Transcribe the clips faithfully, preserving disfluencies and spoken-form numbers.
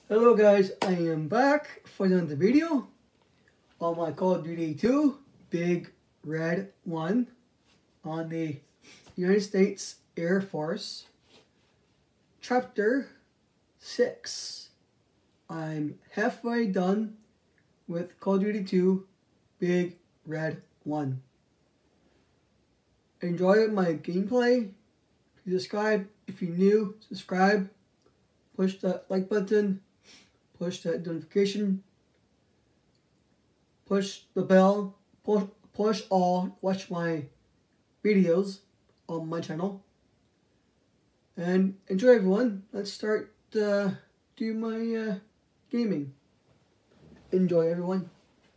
Hello guys, I am back for another video on my Call of Duty two Big Red one on the United States Air Force Chapter six. I'm halfway done with Call of Duty two Big Red one. Enjoy my gameplay. Please subscribe if you're new, subscribe, push that like button, push that notification, push the bell, push, push all, watch my videos on my channel, and enjoy everyone. Let's start uh, do my uh, gaming. Enjoy everyone.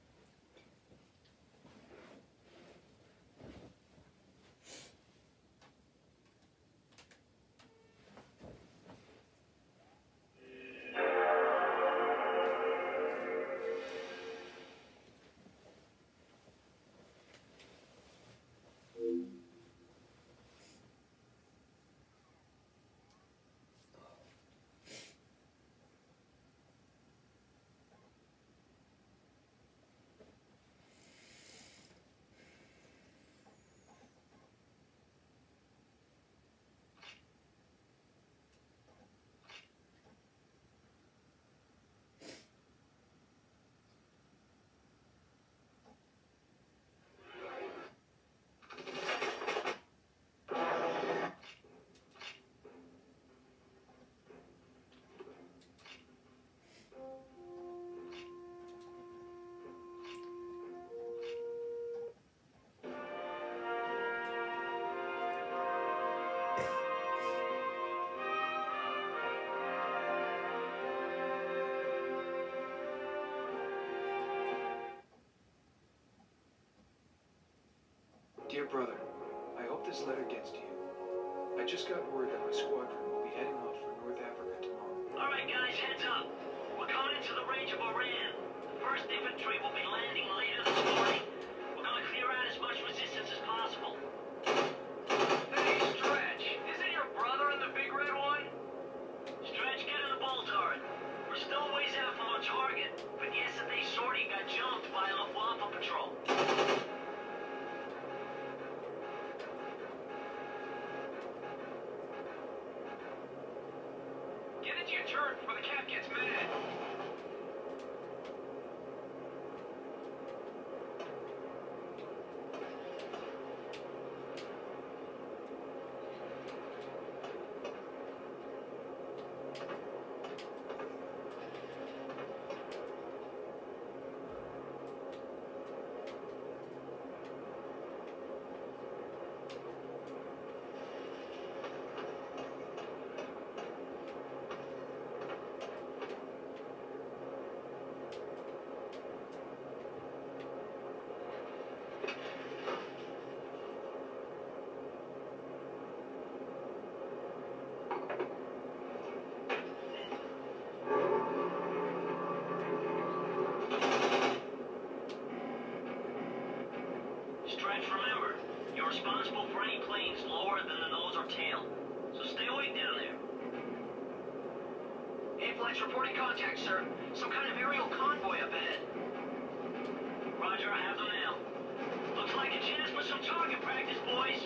Dear brother, I hope this letter gets to you. I just got word that my squadron will be heading off for North Africa tomorrow. Alright guys, heads up. We're coming into the range of Iran. The first infantry will be landing later this morning. We're gonna clear out as much resistance as possible. Hey, Stretch, isn't your brother in the big red one? Stretch, get in the bolt turret. We're still a ways out from our target, but yesterday Shorty got jumped by a Luftwaffe patrol. Get into your turret before the cap gets mad. Stretch, remember, you're responsible for any planes lower than the nose or tail, so stay away down there. A-Flex reporting contact, sir. Some kind of aerial convoy up ahead. Roger, I have them now. Looks like a chance for some target practice, boys.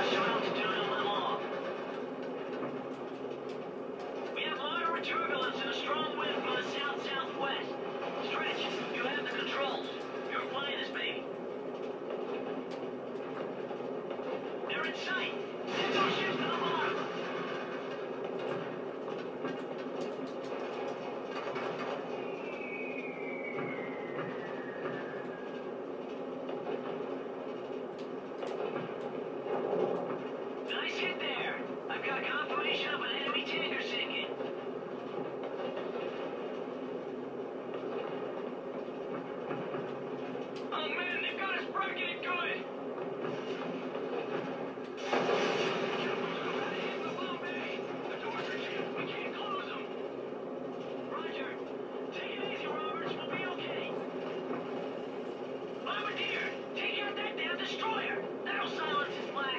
adjust your altitude and level off. We have moderate turbulence and a strong wind from the south-southwest. Stretch, you have the controls. You're flying this baby. They're in sight. Send those ships to the bottom. Nice hit there. I've got confirmation of an enemy tanker sinking. Oh man, they've got us bracketed good. The doors are jammed. We can't close them. Roger. Take it easy, Roberts. We'll be okay. Bombardier, take out that damn destroyer. That'll silence his flag.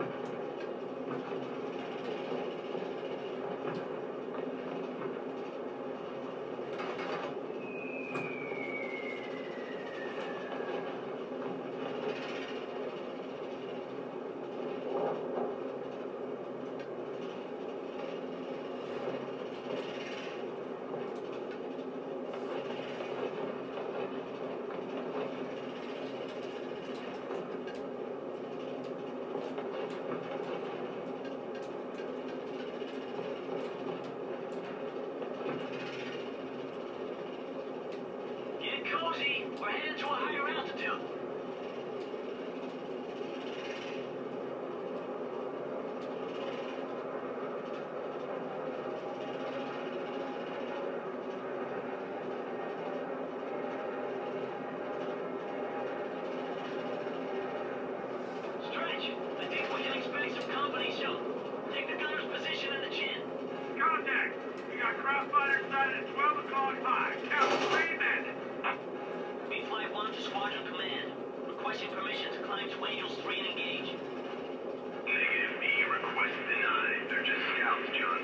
Get cozy. We're headed to a higher altitude. Stretch, I think we can expect some company soon. Take the gunner's position in the chin. Contact! We got crossfire sighted at twelve o'clock high. Count three bandits. B Flight one to Squadron Command. Requesting permission to climb to Angels three and engage. Negative E request denied. They're just scouts, John.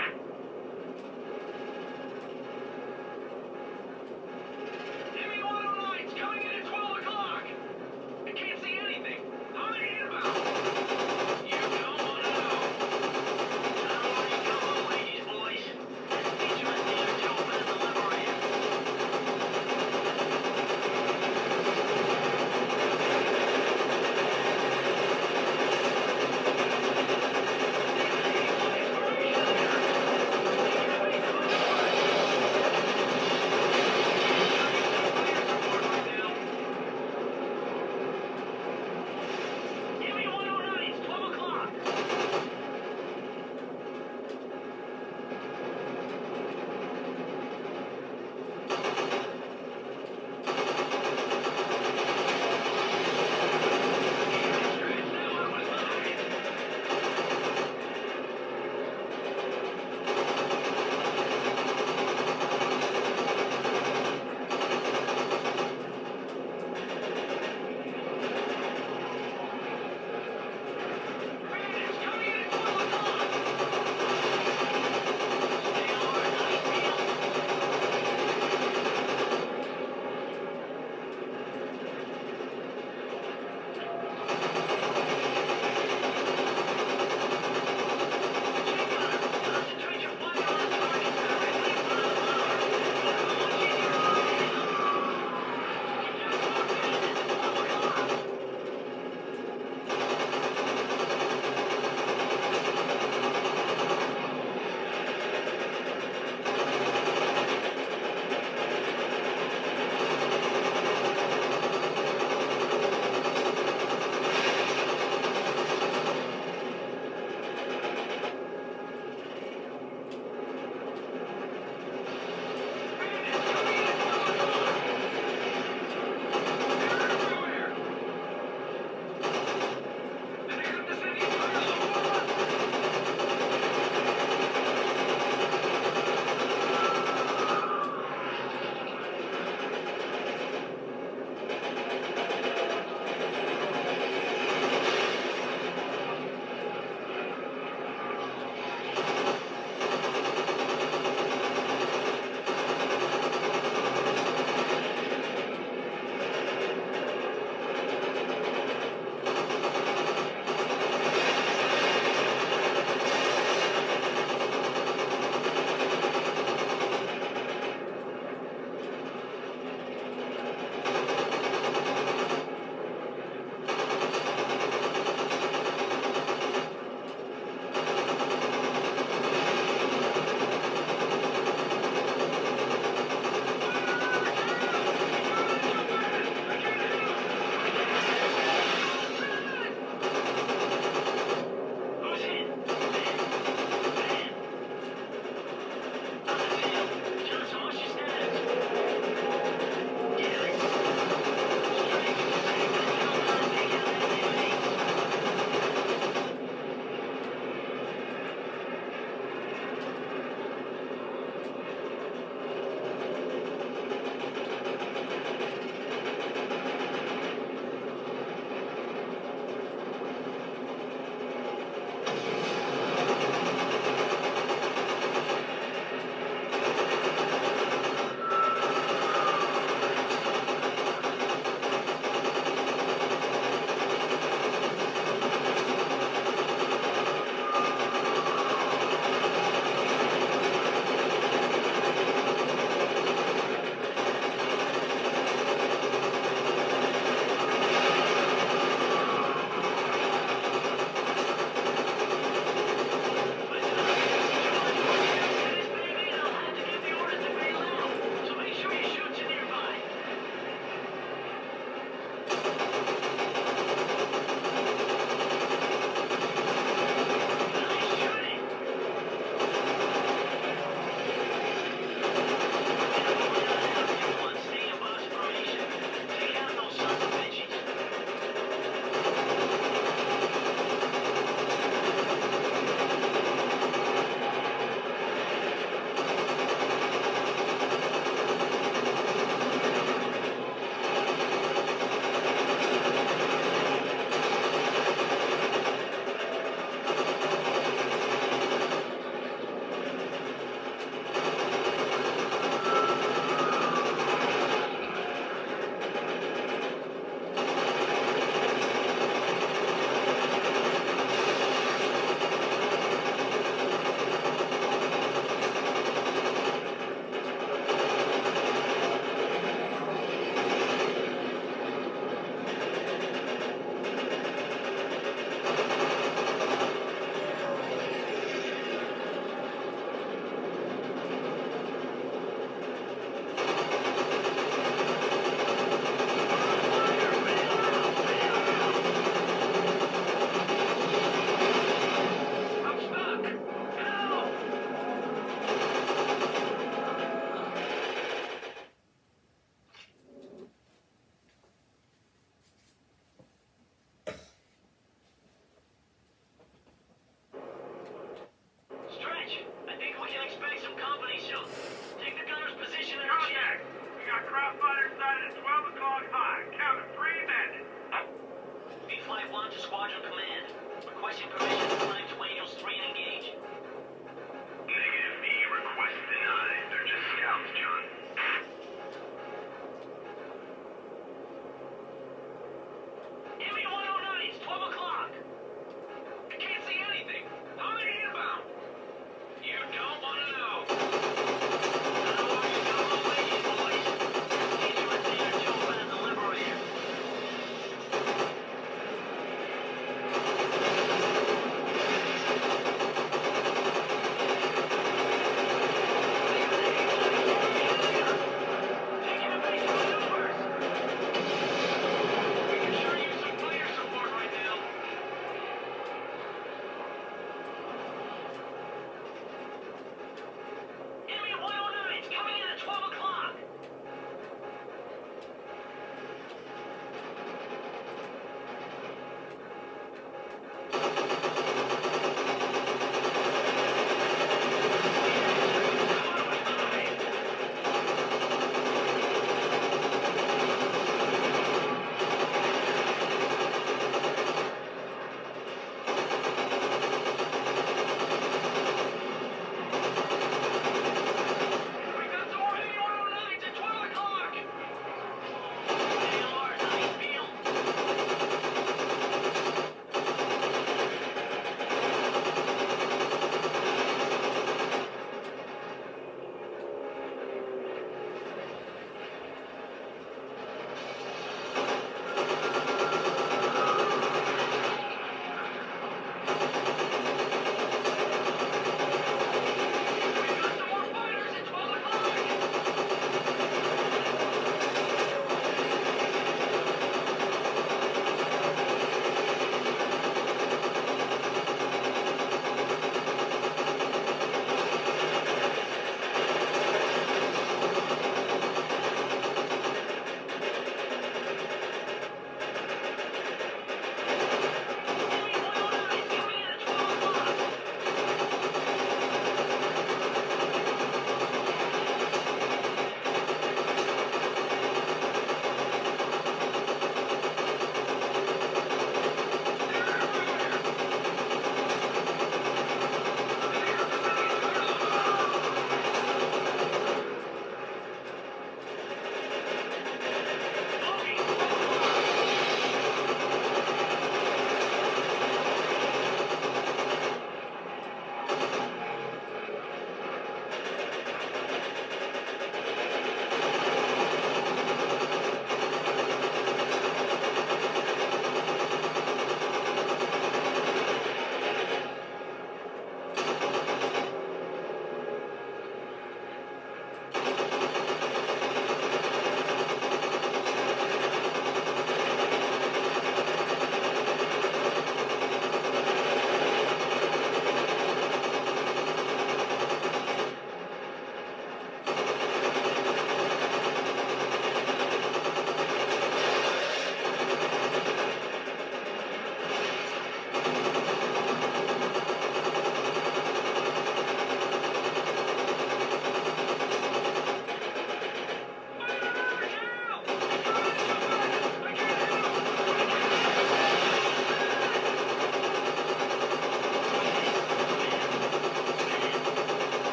Enemy one oh nine's coming in at twelve o'clock. I can't see anything. How many inbound? You don't want to know. Not only come on wages, boys. Let's teach you a thing or two about the liberators.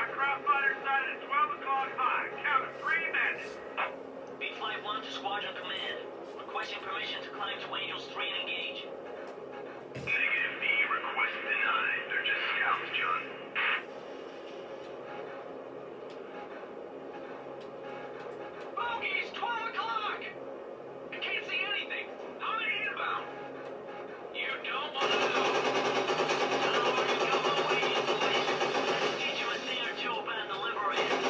got craft fighters sighted at twelve o'clock high. Count of three men. B fifty-one to Squadron Command. Requesting permission to climb to Angels three and engage. Negative B, request denied. They're just scouts, John. Bogies, twelve o'clock! I can't see anything. How many inbound? You don't want to know. Now we're going to go away, boys. Let's teach you a thing or two about the liberators.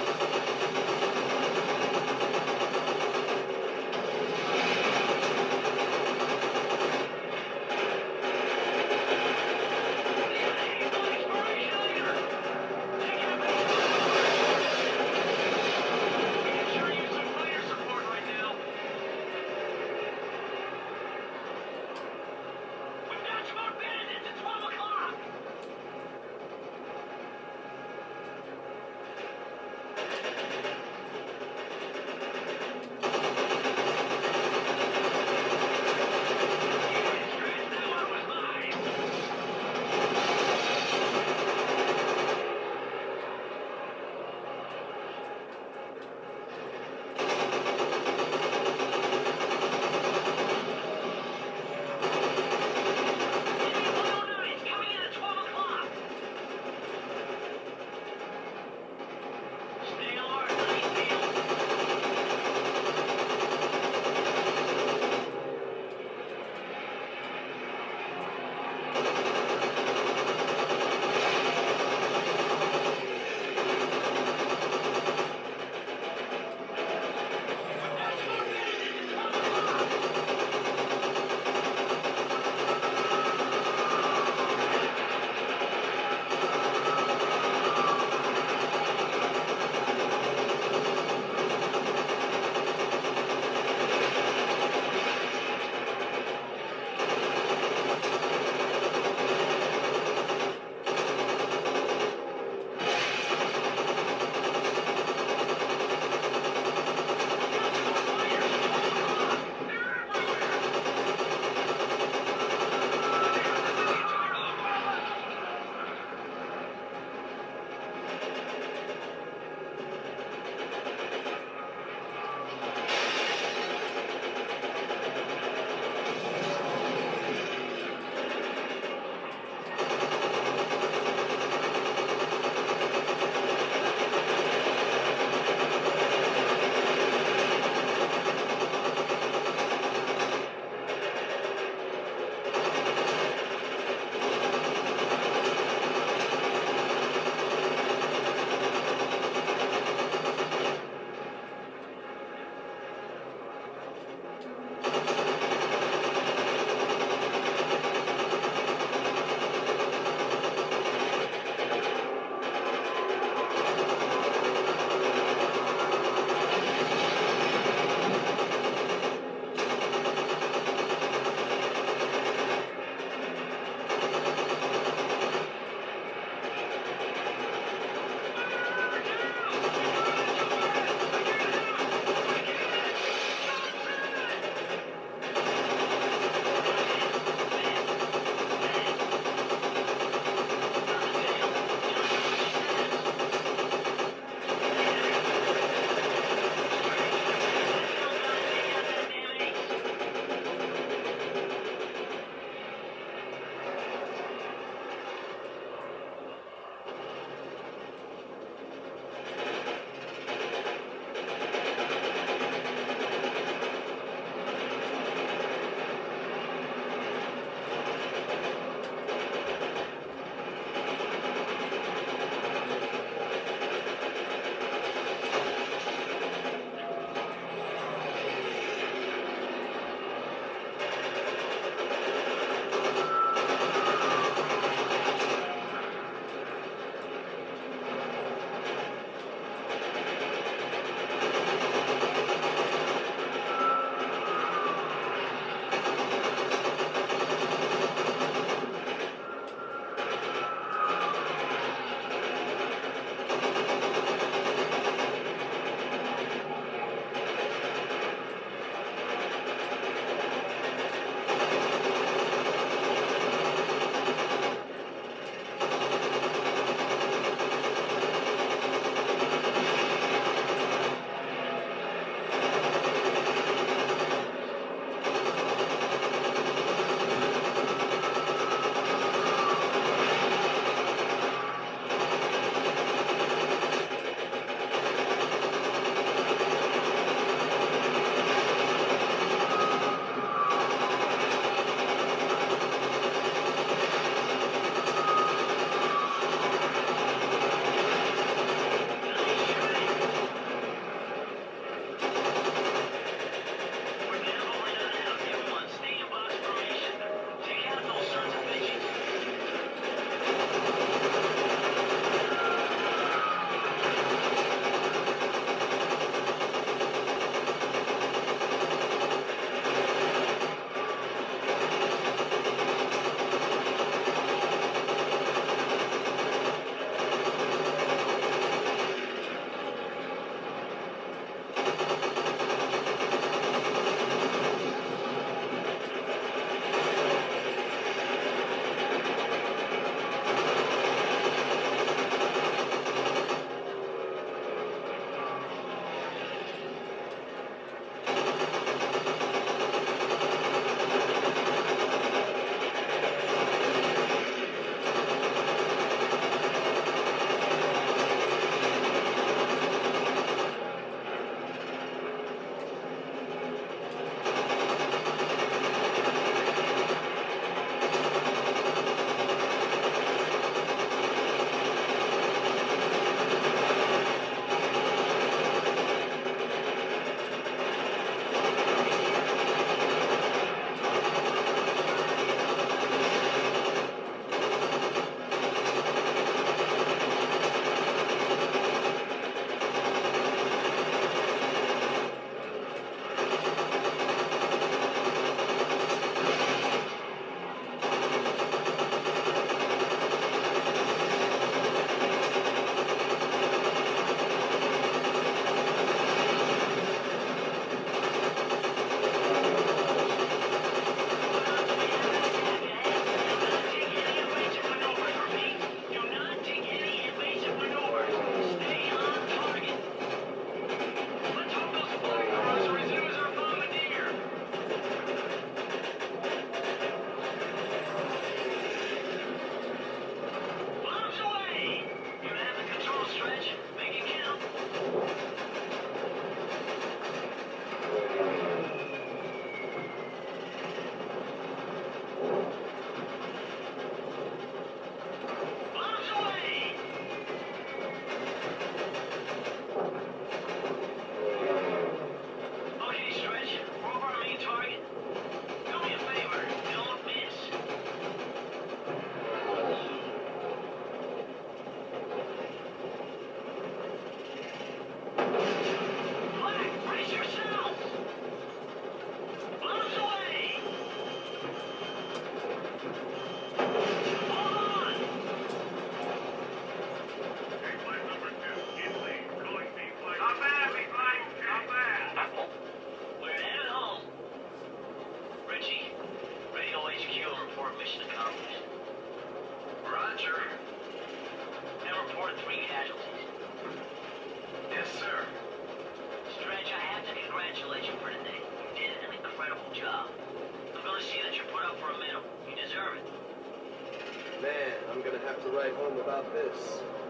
Man, I'm gonna have to write home about this.